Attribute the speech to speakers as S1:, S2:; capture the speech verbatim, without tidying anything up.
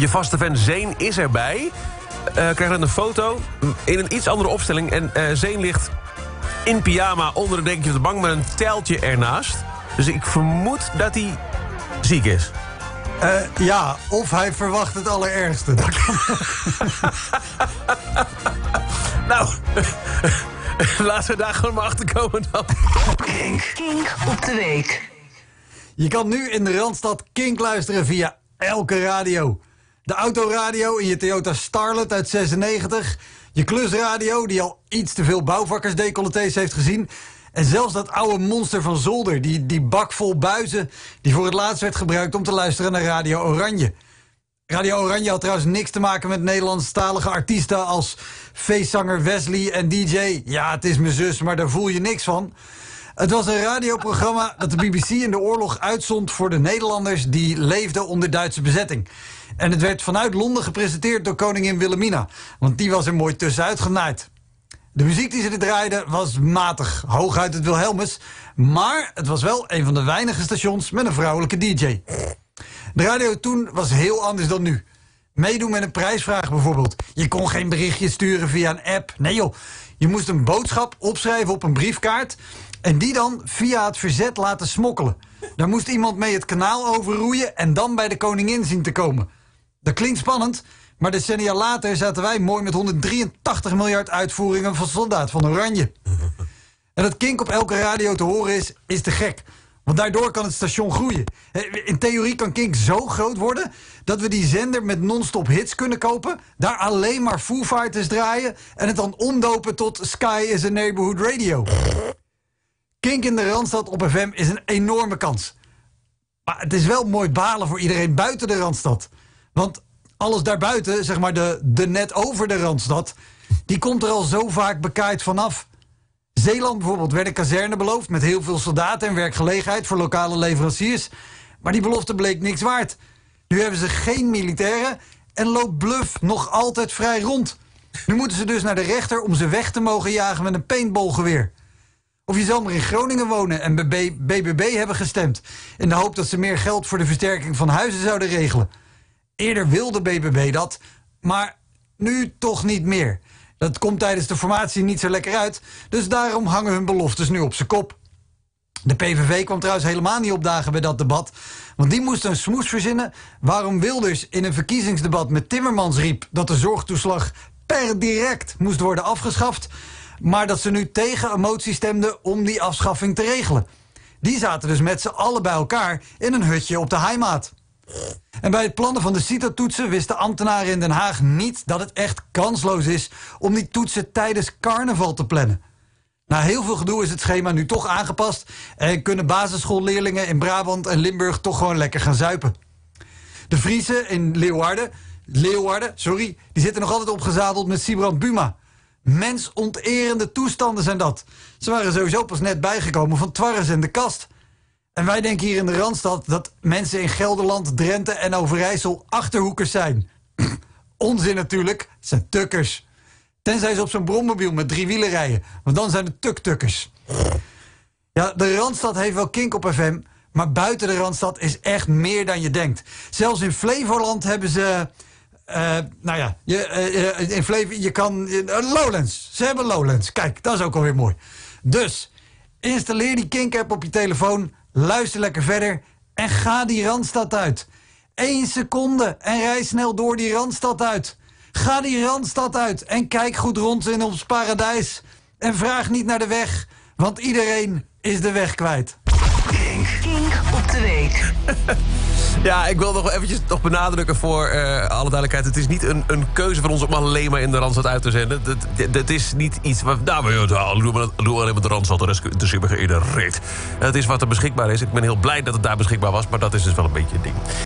S1: Je vaste fan Zeen is erbij. Uh, krijgt dan een foto in een iets andere opstelling. En uh, Zeen ligt in pyjama onder een dekentje op de bank met een tijltje ernaast. Dus ik vermoed dat hij ziek is.
S2: Uh, ja, of hij verwacht het allerergste.
S1: Nou, laten we daar gewoon maar achter komen dan.
S3: Kink. Kink op de week.
S2: Je kan nu in de Randstad Kink luisteren via elke radio. De autoradio in je Toyota Starlet uit zesennegentig. Je klusradio die al iets te veel bouwvakkersdecolletés heeft gezien. En zelfs dat oude monster van Zolder, die, die bak vol buizen... die voor het laatst werd gebruikt om te luisteren naar Radio Oranje. Radio Oranje had trouwens niks te maken met Nederlandstalige artiesten... als feestzanger Wesley en D J. Ja, het is mijn zus, maar daar voel je niks van. Het was een radioprogramma dat de B B C in de oorlog uitzond... voor de Nederlanders die leefden onder Duitse bezetting. En het werd vanuit Londen gepresenteerd door koningin Wilhelmina. Want die was er mooi tussenuit genaaid. De muziek die ze er draaiden was matig, hooguit het Wilhelmus. Maar het was wel een van de weinige stations met een vrouwelijke D J. De radio toen was heel anders dan nu. Meedoen met een prijsvraag bijvoorbeeld. Je kon geen berichtje sturen via een app. Nee joh, je moest een boodschap opschrijven op een briefkaart... en die dan via het verzet laten smokkelen. Daar moest iemand mee het kanaal overroeien... en dan bij de koningin zien te komen. Dat klinkt spannend... maar decennia later zaten wij mooi met honderddrieëntachtig miljard uitvoeringen van Soldaat van Oranje. En dat Kink op elke radio te horen is, is te gek. Want daardoor kan het station groeien. In theorie kan Kink zo groot worden... dat we die zender met non-stop hits kunnen kopen... daar alleen maar Foo Fighters draaien... en het dan omdopen tot Sky is a Neighborhood Radio. Kink in de Randstad op F M is een enorme kans. Maar het is wel mooi balen voor iedereen buiten de Randstad. Want... alles daarbuiten, zeg maar de, de net over de Randstad... die komt er al zo vaak bekaaid vanaf. Zeeland bijvoorbeeld werd een kazerne beloofd... met heel veel soldaten en werkgelegenheid voor lokale leveranciers. Maar die belofte bleek niks waard. Nu hebben ze geen militairen... en loopt Bluff nog altijd vrij rond. Nu moeten ze dus naar de rechter om ze weg te mogen jagen met een paintballgeweer. Of je zal maar in Groningen wonen en bij B B B hebben gestemd... in de hoop dat ze meer geld voor de versterking van huizen zouden regelen... Eerder wilde B B B dat, maar nu toch niet meer. Dat komt tijdens de formatie niet zo lekker uit... dus daarom hangen hun beloftes nu op zijn kop. De P V V kwam trouwens helemaal niet opdagen bij dat debat... want die moest een smoes verzinnen... waarom Wilders in een verkiezingsdebat met Timmermans riep... dat de zorgtoeslag per direct moest worden afgeschaft... maar dat ze nu tegen een motie stemden om die afschaffing te regelen. Die zaten dus met z'n allen bij elkaar in een hutje op de Heimaat. En bij het plannen van de CITO-toetsen wisten ambtenaren in Den Haag niet dat het echt kansloos is om die toetsen tijdens carnaval te plannen. Na heel veel gedoe is het schema nu toch aangepast en kunnen basisschoolleerlingen in Brabant en Limburg toch gewoon lekker gaan zuipen. De Friese in Leeuwarden, Leeuwarden, sorry, die zitten nog altijd opgezadeld met Sibrand Buma. Mensonterende toestanden zijn dat. Ze waren sowieso pas net bijgekomen van Twarres en de Kast. En wij denken hier in de Randstad dat mensen in Gelderland, Drenthe en Overijssel achterhoekers zijn. Onzin natuurlijk, het zijn tukkers. Tenzij ze op zo'n brommobiel met drie wielen rijden, want dan zijn het tuk-tukkers. Ja, de Randstad heeft wel Kink op F M, maar buiten de Randstad is echt meer dan je denkt. Zelfs in Flevoland hebben ze... Uh, nou ja, je, uh, in Flevo, je kan... Uh, Lowlands, ze hebben Lowlands. Kijk, dat is ook alweer mooi. Dus, installeer die Kink-app op je telefoon... luister lekker verder en ga die Randstad uit. Eén seconde en rij snel door die Randstad uit. Ga die Randstad uit en kijk goed rond in ons paradijs. En vraag niet naar de weg, want iedereen is de weg kwijt.
S3: Kink. Kink op de week.
S1: Ja, ik wil nog wel eventjes nog benadrukken voor uh, alle duidelijkheid. Het is niet een, een keuze van ons om alleen maar in de Randstad uit te zenden. Dat, dat, dat is niet iets wat... Nou, we doen we alleen maar de Randstad, de rest interesseert me geen reet. Het is wat er beschikbaar is. Ik ben heel blij dat het daar beschikbaar was, maar dat is dus wel een beetje een ding.